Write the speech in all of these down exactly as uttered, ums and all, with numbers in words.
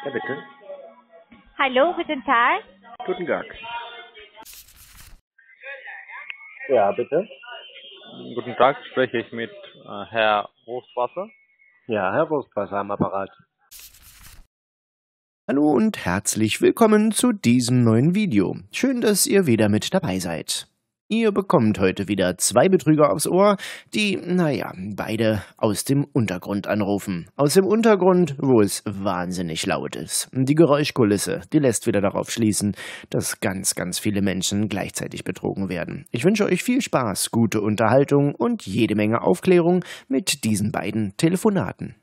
Ja, bitte. Hallo, guten Tag. Guten Tag. Ja, bitte. Guten Tag, spreche ich mit äh, Herr Hofwasser? Ja, Herr Wurstwasser am Apparat. Hallo und herzlich willkommen zu diesem neuen Video. Schön, dass ihr wieder mit dabei seid. Ihr bekommt heute wieder zwei Betrüger aufs Ohr, die, naja, beide aus dem Untergrund anrufen. Aus dem Untergrund, wo es wahnsinnig laut ist. Die Geräuschkulisse, die lässt wieder darauf schließen, dass ganz, ganz viele Menschen gleichzeitig betrogen werden. Ich wünsche euch viel Spaß, gute Unterhaltung und jede Menge Aufklärung mit diesen beiden Telefonaten.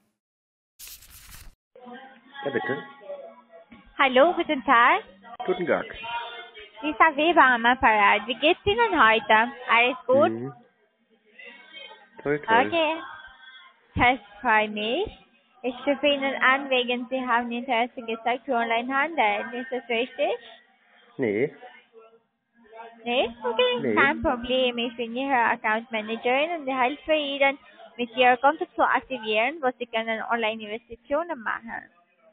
Ja, bitte. Hallo, guten Tag. Guten Tag. Lisa Weber am Apparat. Wie geht's Ihnen heute? Alles gut? Mhm. Toll, toll. Okay. Das freut mich. Ich rufe Ihnen an, wegen Sie haben Interesse gezeigt für Onlinehandel. Ist das richtig? Nee, Nee? Okay, nee. kein Problem. Ich bin Ihre Account Managerin und ich helfe Ihnen, mit Ihr Konto zu aktivieren, wo Sie können Online-Investitionen machen.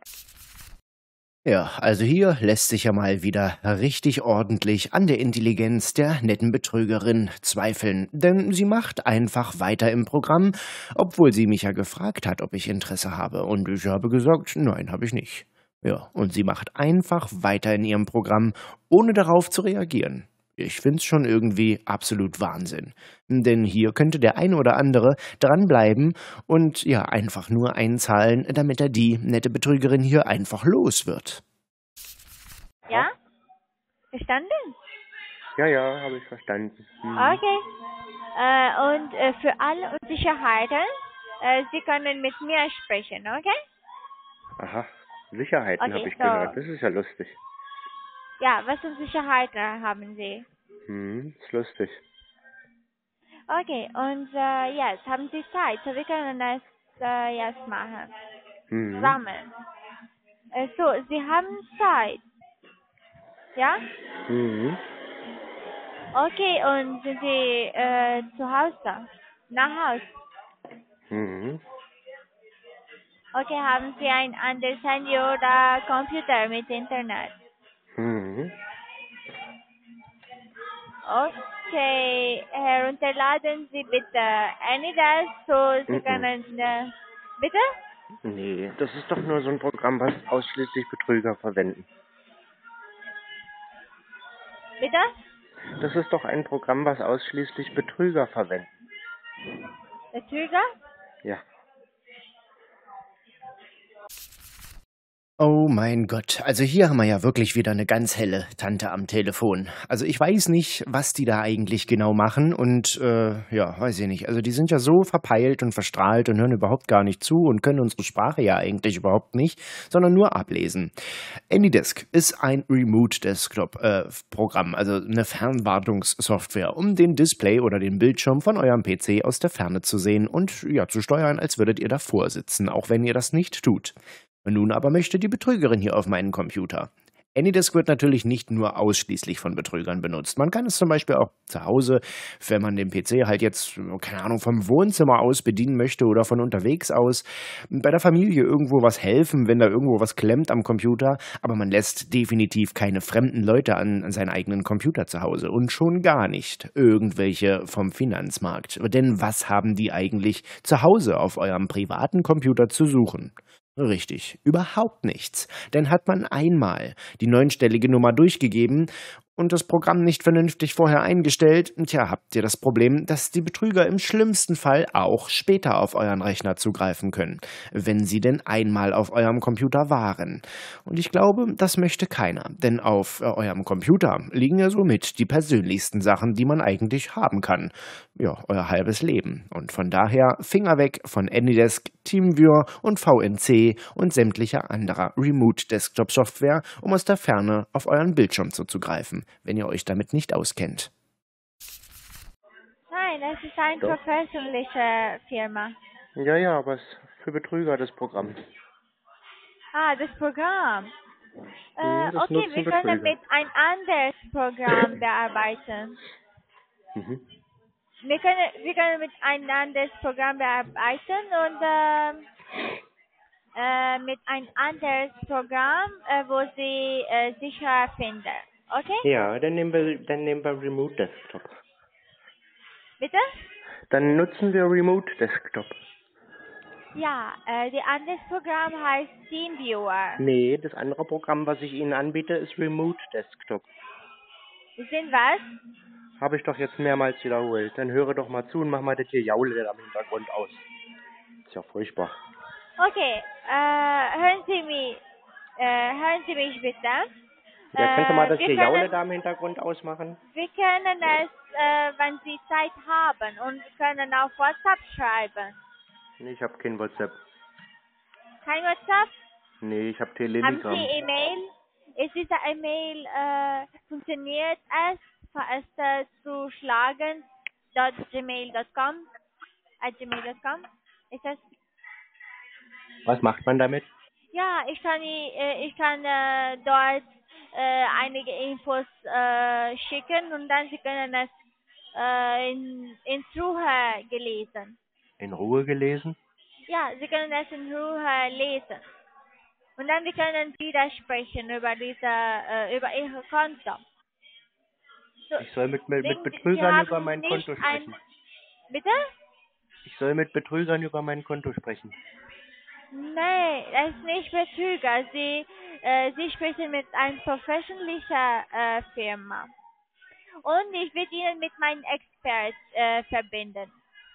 Ja, also hier lässt sich ja mal wieder richtig ordentlich an der Intelligenz der netten Betrügerin zweifeln, denn sie macht einfach weiter im Programm, obwohl sie mich ja gefragt hat, ob ich Interesse habe, und ich habe gesagt, nein, habe ich nicht. Ja, und sie macht einfach weiter in ihrem Programm, ohne darauf zu reagieren. Ich find's schon irgendwie absolut Wahnsinn. Denn hier könnte der ein oder andere dranbleiben und ja einfach nur einzahlen, damit er die nette Betrügerin hier einfach los wird. Ja? Verstanden? Ja, ja, habe ich verstanden. Mhm. Okay. Äh, und äh, für alle Unsicherheiten, äh, Sie können mit mir sprechen, okay? Aha, Sicherheiten Okay, habe ich so. gehört. Das ist ja lustig. Ja, was für Unsicherheiten haben Sie? Mhm, ist lustig. Okay, und äh, jetzt haben Sie Zeit, so wir können das äh, jetzt machen. Mhm. Zusammen. Äh, so, Sie haben Zeit. Ja? Mhm. Okay, und sind Sie äh, zu Hause? Nach Hause? Mhm. Okay, haben Sie ein anderes Handy oder Computer mit Internet? Mhm. Okay, herunterladen Sie bitte AnyDesk, so Sie Mhm. können, äh, bitte? Nee, das ist doch nur so ein Programm, was ausschließlich Betrüger verwenden. Bitte? Das ist doch ein Programm, was ausschließlich Betrüger verwenden. Betrüger? Ja. Oh mein Gott, also hier haben wir ja wirklich wieder eine ganz helle Tante am Telefon. Also ich weiß nicht, was die da eigentlich genau machen und äh, ja, weiß ich nicht. Also die sind ja so verpeilt und verstrahlt und hören überhaupt gar nicht zu und können unsere Sprache ja eigentlich überhaupt nicht, sondern nur ablesen. AnyDesk ist ein Remote-Desktop-Programm, also eine Fernwartungssoftware, um den Display oder den Bildschirm von eurem P C aus der Ferne zu sehen und ja zu steuern, als würdet ihr davor sitzen, auch wenn ihr das nicht tut. Nun aber möchte die Betrügerin hier auf meinen Computer. AnyDesk wird natürlich nicht nur ausschließlich von Betrügern benutzt. Man kann es zum Beispiel auch zu Hause, wenn man den P C halt jetzt, keine Ahnung, vom Wohnzimmer aus bedienen möchte oder von unterwegs aus, bei der Familie irgendwo was helfen, wenn da irgendwo was klemmt am Computer, aber man lässt definitiv keine fremden Leute an, an seinen eigenen Computer zu Hause und schon gar nicht irgendwelche vom Finanzmarkt. Denn was haben die eigentlich zu Hause auf eurem privaten Computer zu suchen? Richtig, überhaupt nichts. Denn hat man einmal die neunstellige Nummer durchgegeben und das Programm nicht vernünftig vorher eingestellt, tja, habt ihr das Problem, dass die Betrüger im schlimmsten Fall auch später auf euren Rechner zugreifen können, wenn sie denn einmal auf eurem Computer waren. Und ich glaube, das möchte keiner, denn auf äh, eurem Computer liegen ja somit die persönlichsten Sachen, die man eigentlich haben kann. Ja, euer halbes Leben. Und von daher Finger weg von AnyDesk, TeamViewer und V N C und sämtlicher anderer Remote-Desktop-Software, um aus der Ferne auf euren Bildschirm zuzugreifen, wenn ihr euch damit nicht auskennt. Nein, es ist eine Doch. professionelle Firma. Ja, ja, aber es ist für Betrüger das Programm. Ah, das Programm. Äh, Mhm, das okay, wir nutzen können Betrüger. mit ein anderes Programm bearbeiten. Mhm. Wir können, wir können mit ein anderes Programm bearbeiten und ähm, äh, mit einem anderes Programm, äh, wo Sie äh, sicher finden. Okay? Ja, dann nehmen wir, dann nehmen wir Remote Desktop. Bitte? Dann nutzen wir Remote Desktop. Ja, äh, das andere Programm heißt TeamViewer. Nee, das andere Programm, was ich Ihnen anbiete, ist Remote Desktop. Sind was? Habe ich doch jetzt mehrmals wiederholt. Dann höre doch mal zu und mach mal das hier Jaule am Hintergrund aus. Ist ja furchtbar. Okay, äh, hören Sie mich, äh, hören Sie mich bitte. Ja, kannst du mal das wir hier Jaule können, da im Hintergrund ausmachen? wir können es, äh, wenn Sie Zeit haben, und wir können auf WhatsApp schreiben. Nee, ich habe kein WhatsApp. Kein WhatsApp? Nee, ich habe Haben Telegram. Sie E-Mail? Ist diese E-Mail, äh, funktioniert es, für es äh, zu schlagen, dot gmail dot com, at gmail dot com? Ist das? Was macht man damit? Ja, ich kann, i- äh, ich kann äh, dort äh, einige Infos äh, schicken, und dann Sie können es äh, in, in Ruhe gelesen. In Ruhe gelesen? Ja, Sie können es in Ruhe lesen. Und dann wir können wieder sprechen über diese, äh, über Ihr Konto. So, Ich soll mit, mit, mit wegen- Sie Betrügern haben über mein nicht Konto ein, sprechen. bitte? Ich soll mit Betrügern über mein Konto sprechen. Nein, das ist nicht Betrüger. Sie, äh, Sie sprechen mit einer professionellen äh, Firma. Und ich werde Ihnen mit meinem Expert äh, verbinden.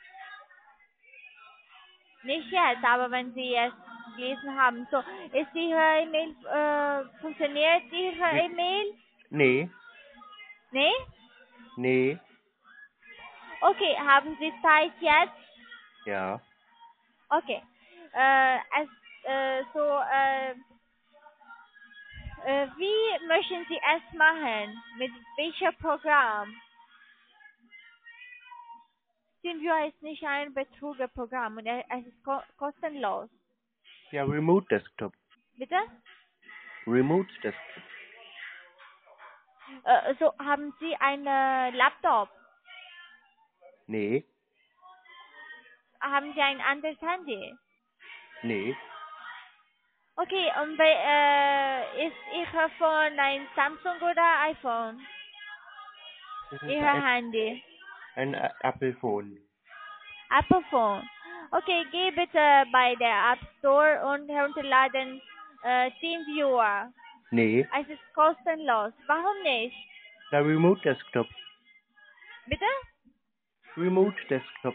Nicht jetzt, aber wenn Sie es gelesen haben. So, ist Ihre E-Mail, äh, funktioniert Ihre Wie- E-Mail? Nee, Nee? nee, Okay, haben Sie Zeit jetzt? ja. Okay. Äh, es, äh, so, äh, äh, wie möchten Sie es machen? Mit welchem Programm? TeamViewer ist nicht ein Betrügerprogramm, und es es ist ko kostenlos. Ja, Remote Desktop. Bitte? Remote Desktop. Äh, so, haben Sie einen Laptop? Nee, Haben Sie ein anderes Handy? nee. Okay, und bei, äh, ist Ihr Phone ein Samsung oder iPhone? Das ist Ihr ein, Handy? ein Ä- Apple-Phone. Apple Phone. Okay, geh bitte bei der App Store und herunterladen äh, TeamViewer. Nee, Es ist kostenlos. Warum nicht? na Remote Desktop. Bitte? Remote Desktop.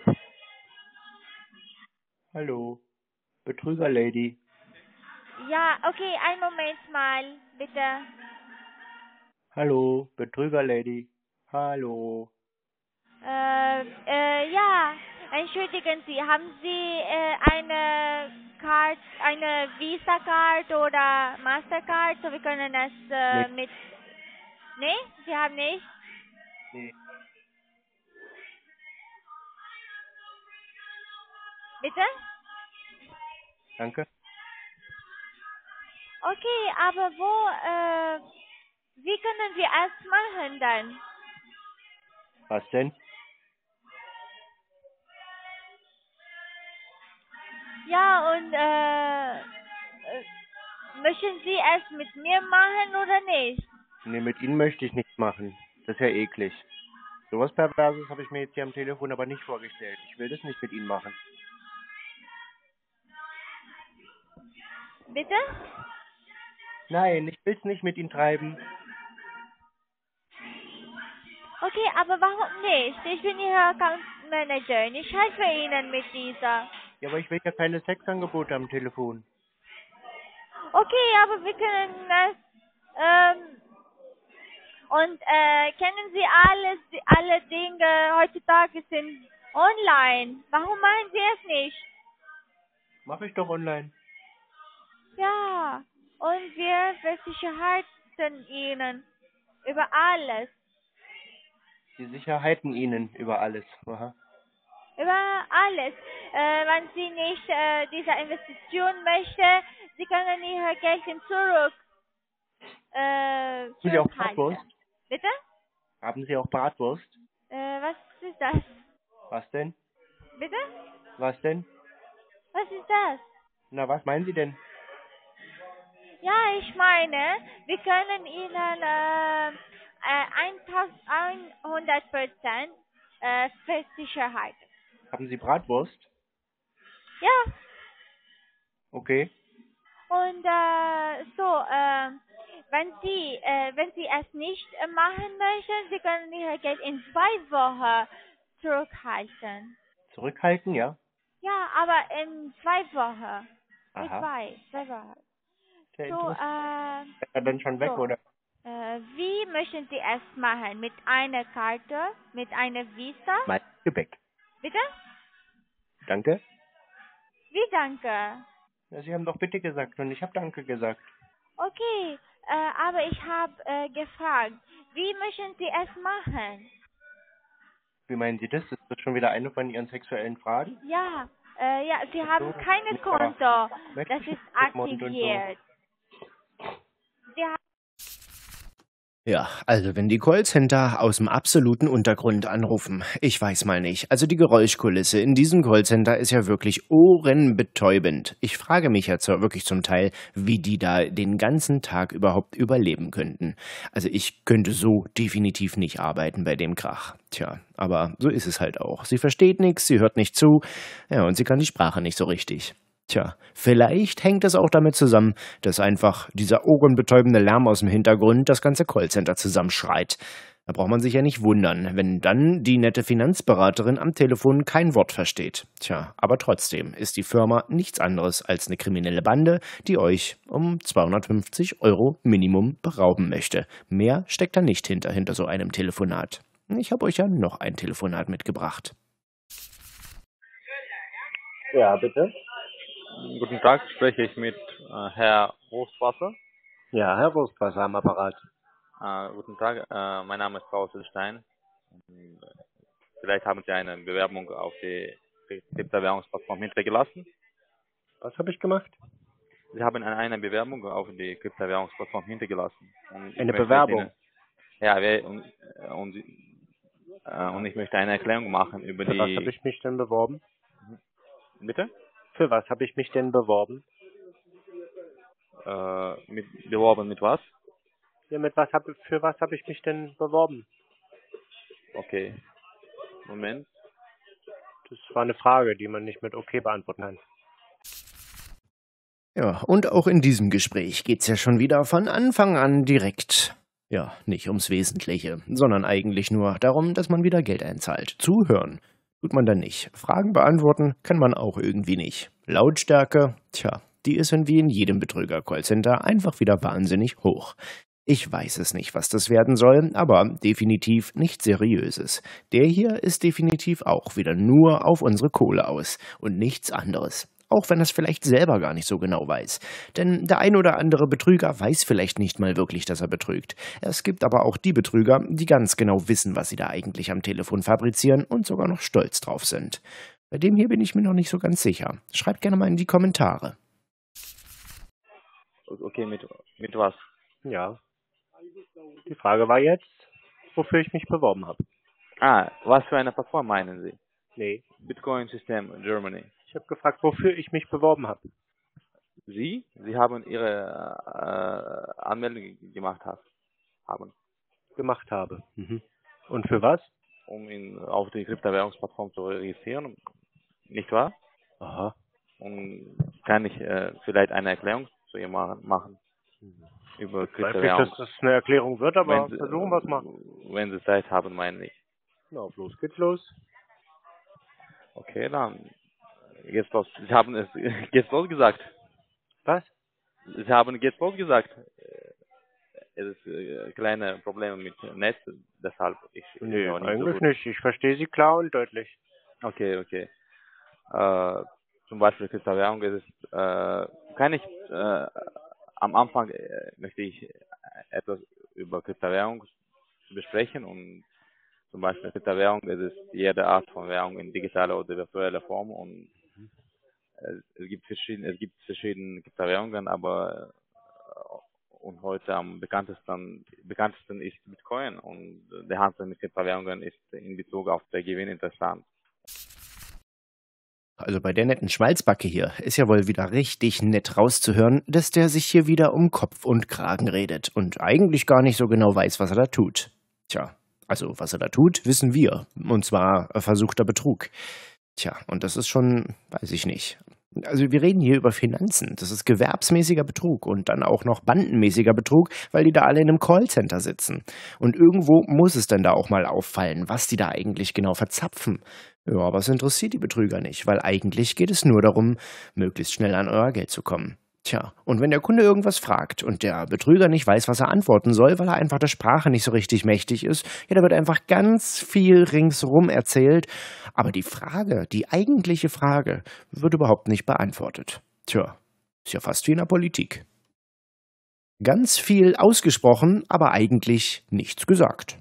Hallo, Betrüger-Lady. Ja, okay, einen Moment mal, bitte. Hallo, Betrüger-Lady. Hallo. Äh, äh, ja, entschuldigen Sie, haben Sie äh, eine Card, eine Visa-Card oder Mastercard, so wir können es äh, Nee. mit... Nee, Sie haben nicht? Nee. Bitte? Danke. Okay, aber wo, äh, wie können wir es machen dann? Was denn? Ja, und, äh, äh, möchten Sie es mit mir machen oder nicht? Nee, mit Ihnen möchte ich nichts machen. Das ist ja eklig. Sowas Perverses habe ich mir jetzt hier am Telefon aber nicht vorgestellt. Ich will das nicht mit Ihnen machen. Bitte? Nein, ich will es nicht mit Ihnen treiben. Okay, aber warum nicht? Ich bin Ihre Account Managerin. Ich helfe Ihnen mit dieser. Ja, aber ich will ja keine Sexangebote am Telefon. Okay, aber wir können es, ähm, und, äh, kennen Sie alles, alle Dinge heutzutage sind online. Warum machen Sie es nicht? Mache ich doch online. Ja, und wir versichern Ihnen über alles. Die Sicherheiten Ihnen über alles. Aha. Über alles. Äh, wenn Sie nicht äh, diese Investition möchte, Sie können Ihr Geld zurück äh, Haben Sie auch zurückhalten. Bratwurst? Bitte? Haben Sie auch Bratwurst? Äh, was ist das? Was denn? Bitte? Was denn? Was ist das? Na, was meinen Sie denn? Ja, ich meine, wir können Ihnen äh, äh, hundert Prozent äh, Versicherheit. Haben Sie Bratwurst? Ja, Okay. und äh, so, äh, wenn Sie, äh, wenn Sie es nicht äh, machen möchten, Sie können Ihr Geld in zwei Wochen zurückhalten. Zurückhalten, ja? Ja, aber in zwei Wochen. Mit Aha. zwei, zwei Wochen. Sehr So, interessant. äh, Ist er denn schon weg, so. oder? Äh, wie möchten Sie es machen? Mit einer Karte? Mit einer Visa? Mein Gebäck. Bitte? Danke. Wie danke? Ja, Sie haben doch bitte gesagt und ich habe Danke gesagt. Okay, äh, aber ich habe äh, gefragt, wie möchten Sie es machen? Wie meinen Sie das? Ist das schon wieder eine von Ihren sexuellen Fragen? Ja, äh, ja, Sie Ach haben so. kein Nee, aber Konto, möchte das ich ist nicht mit Mund und so. aktiviert. Sie haben Ja, also wenn die Callcenter aus dem absoluten Untergrund anrufen, ich weiß mal nicht. Also die Geräuschkulisse in diesem Callcenter ist ja wirklich ohrenbetäubend. Ich frage mich jetzt ja wirklich zum Teil, wie die da den ganzen Tag überhaupt überleben könnten. Also ich könnte so definitiv nicht arbeiten bei dem Krach. Tja, aber so ist es halt auch. Sie versteht nichts, sie hört nicht zu, ja, und sie kann die Sprache nicht so richtig. Tja, vielleicht hängt es auch damit zusammen, dass einfach dieser ohrenbetäubende Lärm aus dem Hintergrund das ganze Callcenter zusammenschreit. Da braucht man sich ja nicht wundern, wenn dann die nette Finanzberaterin am Telefon kein Wort versteht. Tja, aber trotzdem ist die Firma nichts anderes als eine kriminelle Bande, die euch um zweihundertfünfzig Euro Minimum berauben möchte. Mehr steckt da nicht hinter, hinter so einem Telefonat. Ich habe euch ja noch ein Telefonat mitgebracht. Ja, bitte? Guten Tag, spreche ich mit äh, Herr Hofwasser. Ja, Herr Wurstwasser am Apparat. Äh, guten Tag, äh, mein Name ist Klaus Stein. Vielleicht haben Sie eine Bewerbung auf die Kryptowährungsplattform hintergelassen. Was habe ich gemacht? Sie haben eine, eine Bewerbung auf die Kryptowährungsplattform hintergelassen. Und ich Eine möchte Bewerbung? Ihnen, ja, wir, und, und, äh, und ich möchte eine Erklärung machen über Für die... was habe ich mich denn beworben? Bitte? Für was habe ich mich denn beworben? Äh, mit, beworben mit was? Ja, mit was hab, für was habe ich mich denn beworben? Okay. Moment. Das war eine Frage, die man nicht mit okay beantworten kann. Ja, und auch in diesem Gespräch geht's ja schon wieder von Anfang an direkt, ja, nicht ums Wesentliche, sondern eigentlich nur darum, dass man wieder Geld einzahlt. Zuhören tut man dann nicht. Fragen beantworten kann man auch irgendwie nicht. Lautstärke, tja, die ist wie in jedem Betrüger-Callcenter einfach wieder wahnsinnig hoch. Ich weiß es nicht, was das werden soll, aber definitiv nicht Seriöses. Der hier ist definitiv auch wieder nur auf unsere Kohle aus und nichts anderes. Auch wenn er es vielleicht selber gar nicht so genau weiß. Denn der ein oder andere Betrüger weiß vielleicht nicht mal wirklich, dass er betrügt. Es gibt aber auch die Betrüger, die ganz genau wissen, was sie da eigentlich am Telefon fabrizieren und sogar noch stolz drauf sind. Bei dem hier bin ich mir noch nicht so ganz sicher. Schreibt gerne mal in die Kommentare. Okay, mit, mit was? Ja. Die Frage war jetzt, wofür ich mich beworben habe. Ah, was für eine Plattform meinen Sie? Nee. Bitcoin System Germany. Ich habe gefragt, wofür ich mich beworben habe. Sie? Sie haben Ihre äh, Anmeldung gemacht has- haben, Gemacht habe. Mhm. Und für was? um ihn auf die Kryptowährungsplattform zu registrieren, nicht wahr? Aha. Und kann ich äh, vielleicht eine Erklärung zu ihr machen, machen über Ich weiß nicht, Kryptowährung, dass das eine Erklärung wird, aber wenn Sie, versuchen wir es mal. wenn Sie Zeit haben, meine ich. Na, auf los geht's los. Okay, dann geht's los. Sie haben es geht's los gesagt. Was? Sie haben geht's los gesagt. Äh, Es ist äh, kleine Probleme mit Netz, deshalb ich Nee, höre nicht so eigentlich gut. nicht. Ich verstehe Sie klar und deutlich. Okay, okay. Äh, zum Beispiel Kryptowährung ist es, äh, kann ich äh, am Anfang äh, möchte ich äh, etwas über Kryptowährung besprechen und zum Beispiel Kryptowährung ist es jede Art von Währung in digitaler oder virtueller Form und äh, es gibt verschiedene es gibt verschiedene Kryptowährungen, aber äh, und heute am bekanntesten bekanntesten ist Bitcoin und der Handel mit Kryptowährungen ist in Bezug auf den Gewinn interessant. Also bei der netten Schmalzbacke hier ist ja wohl wieder richtig nett rauszuhören, dass der sich hier wieder um Kopf und Kragen redet und eigentlich gar nicht so genau weiß, was er da tut. Tja, also was er da tut, wissen wir. Und zwar versuchter Betrug. Tja, und das ist schon, weiß ich nicht. Also wir reden hier über Finanzen. Das ist gewerbsmäßiger Betrug und dann auch noch bandenmäßiger Betrug, weil die da alle in einem Callcenter sitzen. Und irgendwo muss es dann da auch mal auffallen, was die da eigentlich genau verzapfen. Ja, aber es interessiert die Betrüger nicht, weil eigentlich geht es nur darum, möglichst schnell an euer Geld zu kommen. Tja, und wenn der Kunde irgendwas fragt und der Betrüger nicht weiß, was er antworten soll, weil er einfach der Sprache nicht so richtig mächtig ist, ja, da wird einfach ganz viel ringsrum erzählt, aber die Frage, die eigentliche Frage, wird überhaupt nicht beantwortet. Tja, ist ja fast wie in der Politik. Ganz viel ausgesprochen, aber eigentlich nichts gesagt.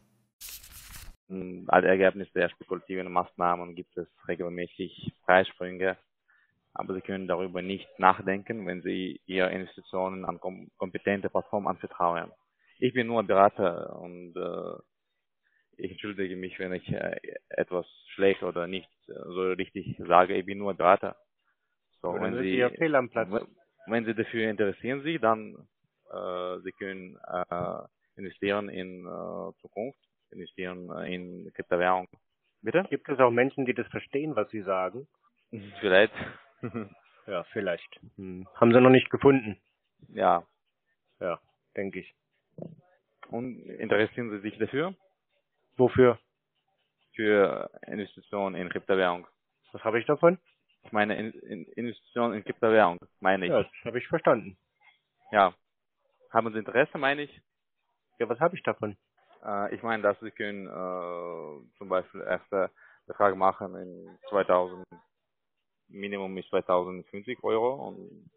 Als Ergebnis der spekulativen Maßnahmen gibt es regelmäßig Preissprünge, aber Sie können darüber nicht nachdenken, wenn Sie Ihre Investitionen an kom kompetente Plattformen anvertrauen. Ich bin nur Berater und äh, ich entschuldige mich, wenn ich äh, etwas schlecht oder nicht äh, so richtig sage. Ich bin nur Berater. So, Oder wenn sind Sie, Sie ja fehl am Platz? wenn Sie dafür interessieren sich, dann äh, Sie können äh, investieren in äh, Zukunft, investieren äh, in Kryptowährung. Bitte? Gibt es auch Menschen, die das verstehen, was Sie sagen? Vielleicht. Ja, vielleicht. Hm. Haben Sie noch nicht gefunden? Ja. Ja, denke ich. Und interessieren Sie sich dafür? Wofür? Für Investitionen in Kryptowährung. Was habe ich davon? Ich meine in, in Investitionen in Kryptowährung, meine ich. Ja, das habe ich verstanden. Ja. Haben Sie Interesse, meine ich? Ja, was habe ich davon? Äh, ich meine, dass Sie können äh, zum Beispiel erste Betrag machen in zweitausend, Minimum ist zweitausendfünfzig Euro und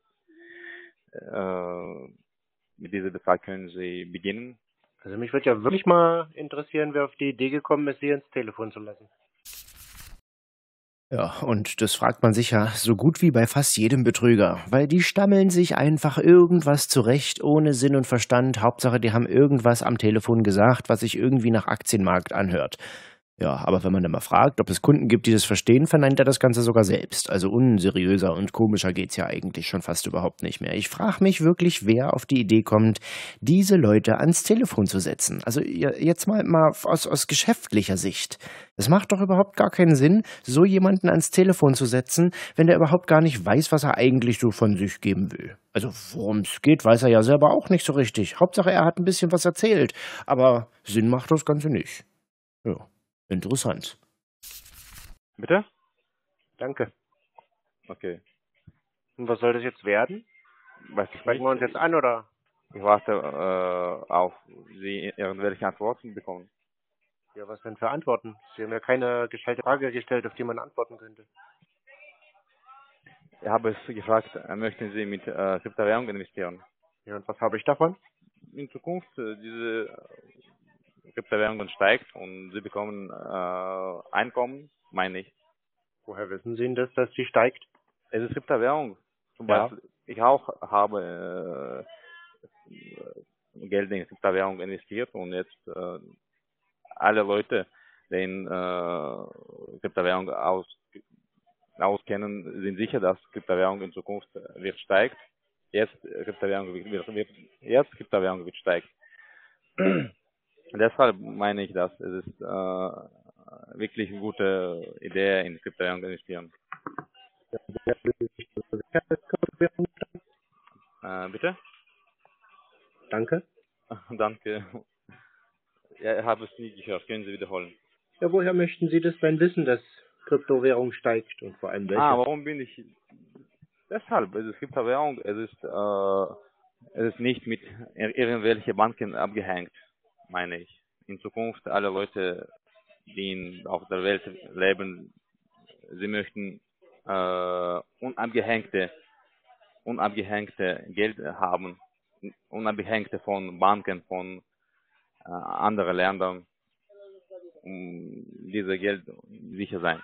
äh, mit diesem Betrag können Sie beginnen. Also mich würde ja wirklich mal interessieren, wer auf die Idee gekommen ist, Sie ins Telefon zu lassen. Ja, und das fragt man sich ja so gut wie bei fast jedem Betrüger, weil die stammeln sich einfach irgendwas zurecht, ohne Sinn und Verstand. Hauptsache, die haben irgendwas am Telefon gesagt, was sich irgendwie nach Aktienmarkt anhört. Ja, aber wenn man dann mal fragt, ob es Kunden gibt, die das verstehen, verneint er das Ganze sogar selbst. Also unseriöser und komischer geht's ja eigentlich schon fast überhaupt nicht mehr. Ich frage mich wirklich, wer auf die Idee kommt, diese Leute ans Telefon zu setzen. Also jetzt mal, mal aus, aus geschäftlicher Sicht. Es macht doch überhaupt gar keinen Sinn, so jemanden ans Telefon zu setzen, wenn der überhaupt gar nicht weiß, was er eigentlich so von sich geben will. Also worum es geht, weiß er ja selber auch nicht so richtig. Hauptsache, er hat ein bisschen was erzählt. Aber Sinn macht das Ganze nicht. Ja. Interessant. Bitte? Danke. Okay. Und was soll das jetzt werden? Weiß ich Sprechen wir uns nicht. jetzt an, oder? Ich warte äh, auf Sie irgendwelche Antworten bekommen. Ja, was denn für Antworten? Sie haben ja keine gestellte Frage gestellt, auf die man antworten könnte. Ich habe es gefragt, äh, möchten Sie mit äh, Kryptowährung investieren? Ja, und was habe ich davon? In Zukunft äh, diese Kryptowährungen steigt und Sie bekommen äh, Einkommen, meine ich. Woher wissen Sie denn das, dass die steigt? Es ist Kryptowährung. Zum Ja. Beispiel, ich auch habe äh, Geld in Kryptowährung investiert und jetzt äh, alle Leute, die in äh, Kryptowährung aus, auskennen, sind sicher, dass Kryptowährung in Zukunft wird steigt. Jetzt Kryptowährung wird, wird, wird jetzt Kryptowährung wird steigt. Deshalb meine ich, dass es ist äh, wirklich eine gute Idee, in Kryptowährung zu investieren. Äh, bitte? Danke. Danke. Ja, ich habe es nie gehört. Können Sie wiederholen? Ja, woher möchten Sie das denn wissen, dass Kryptowährung steigt und vor allem welche? Ah, warum bin ich? Deshalb, es ist Kryptowährung, es ist, äh, es ist nicht mit ir irgendwelchen Banken abgehängt, meine ich. In Zukunft alle Leute, die in, auf der Welt leben, sie möchten äh, unabgehängte, unabgehängte Geld haben, unabgehängte von Banken, von äh, anderen Ländern, um dieses Geld sicher sein.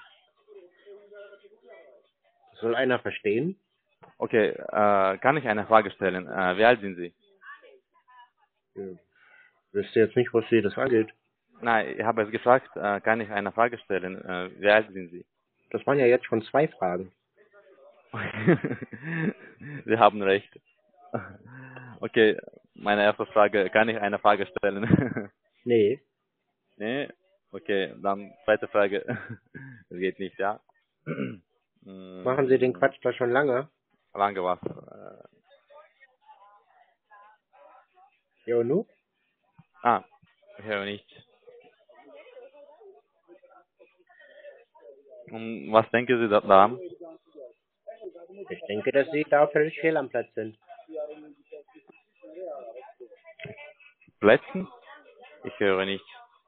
Soll einer verstehen? Okay, äh, kann ich eine Frage stellen? Äh, wie alt sind Sie? Ja. Wüsste jetzt nicht, was Sie das angeht. Nein, ich habe es gefragt, äh, kann ich eine Frage stellen? Äh, wie alt sind Sie? Das waren ja jetzt schon zwei Fragen. Sie haben recht. Okay, meine erste Frage, kann ich eine Frage stellen? Nee. Nee? Okay, dann zweite Frage. Das geht nicht, ja? Machen Sie den Quatsch da schon lange? Lange was? Äh, Ja und nu? ah, ich höre nicht. Und was denken Sie da- daran? Ich denke, dass Sie da völlig fehl am Platz sind. Plätzen? Ich höre nicht.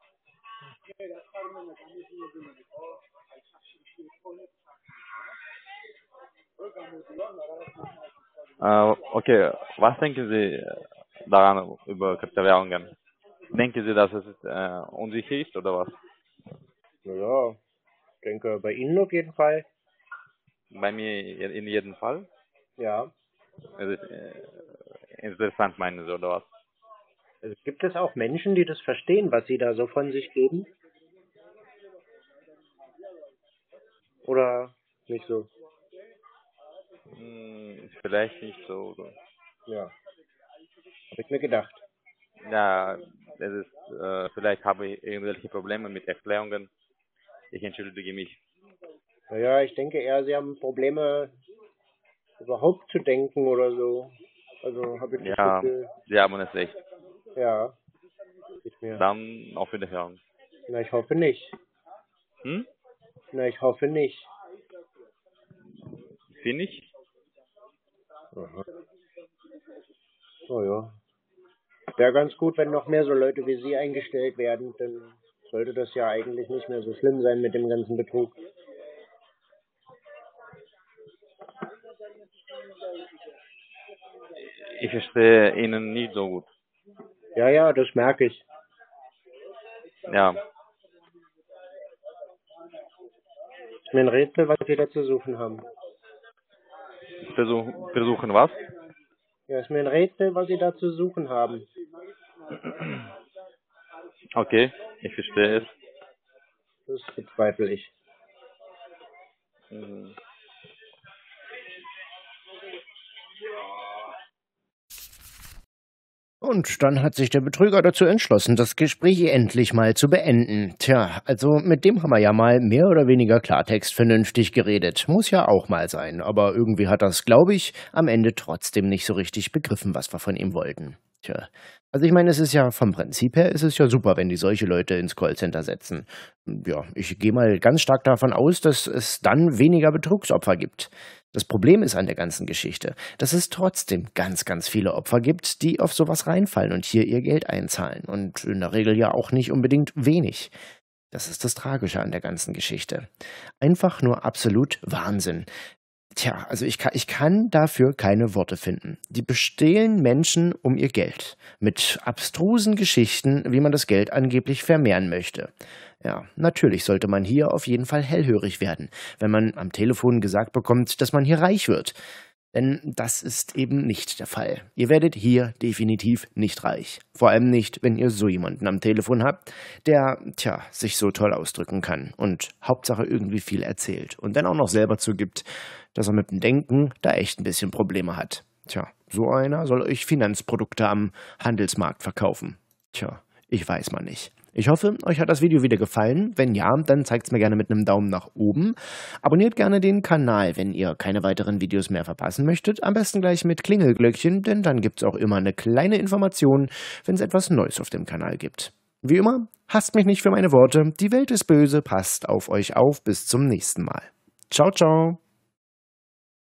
Äh, okay, was denken Sie daran über Kryptowährungen? Denken Sie, dass es äh, unsicher ist oder was? Ja, ich denke, bei Ihnen auf jeden Fall. Bei mir in jedem Fall. Ja. Es ist äh, interessant, meinen Sie, oder was? Also gibt es auch Menschen, die das verstehen, was Sie da so von sich geben? Oder nicht so? Hm, vielleicht nicht so. Oder? Ja. Habe ich mir gedacht. Ja, es ist, äh, vielleicht habe ich irgendwelche Probleme mit Erklärungen. Ich entschuldige mich. Naja, ich denke eher, Sie haben Probleme, überhaupt zu denken oder so. Also habe ich das Ja, Gefühl. Sie haben es recht. Ja. Geht mir. Dann auf Wiederhören. Na, ich hoffe nicht. Hm? Na, ich hoffe nicht. Sie nicht? Aha. Oh ja. Wäre ganz gut, wenn noch mehr so Leute wie Sie eingestellt werden, dann sollte das ja eigentlich nicht mehr so schlimm sein mit dem ganzen Betrug. Ich verstehe Ihnen nicht so gut. Ja, ja, das merke ich. Ja, Ist mir ein Rätsel, was Sie da zu suchen haben. Versuch, versuchen was? Ja, ist mir ein Rätsel, was Sie da zu suchen haben. Okay, ich verstehe es. Das bezweifle ich. Mhm. Und dann hat sich der Betrüger dazu entschlossen, das Gespräch endlich mal zu beenden. Tja, also mit dem haben wir ja mal mehr oder weniger Klartext vernünftig geredet. Muss ja auch mal sein. Aber irgendwie hat das, glaube ich, am Ende trotzdem nicht so richtig begriffen, was wir von ihm wollten. Tja, also ich meine, es ist ja vom Prinzip her, ist es ja super, wenn die solche Leute ins Callcenter setzen. Ja, ich gehe mal ganz stark davon aus, dass es dann weniger Betrugsopfer gibt. Das Problem ist an der ganzen Geschichte, dass es trotzdem ganz, ganz viele Opfer gibt, die auf sowas reinfallen und hier ihr Geld einzahlen. Und in der Regel ja auch nicht unbedingt wenig. Das ist das Tragische an der ganzen Geschichte. Einfach nur absolut Wahnsinn. Tja, also ich kann, ich kann dafür keine Worte finden. Die bestehlen Menschen um ihr Geld. Mit abstrusen Geschichten, wie man das Geld angeblich vermehren möchte. Ja, natürlich sollte man hier auf jeden Fall hellhörig werden, wenn man am Telefon gesagt bekommt, dass man hier reich wird. Denn das ist eben nicht der Fall. Ihr werdet hier definitiv nicht reich. Vor allem nicht, wenn ihr so jemanden am Telefon habt, der, tja, sich so toll ausdrücken kann und Hauptsache irgendwie viel erzählt und dann auch noch selber zugibt, dass er mit dem Denken da echt ein bisschen Probleme hat. Tja, so einer soll euch Finanzprodukte am Handelsmarkt verkaufen. Tja, ich weiß mal nicht. Ich hoffe, euch hat das Video wieder gefallen. Wenn ja, dann zeigt es mir gerne mit einem Daumen nach oben. Abonniert gerne den Kanal, wenn ihr keine weiteren Videos mehr verpassen möchtet. Am besten gleich mit Klingelglöckchen, denn dann gibt es auch immer eine kleine Information, wenn es etwas Neues auf dem Kanal gibt. Wie immer, hasst mich nicht für meine Worte. Die Welt ist böse, passt auf euch auf. Bis zum nächsten Mal. Ciao, ciao.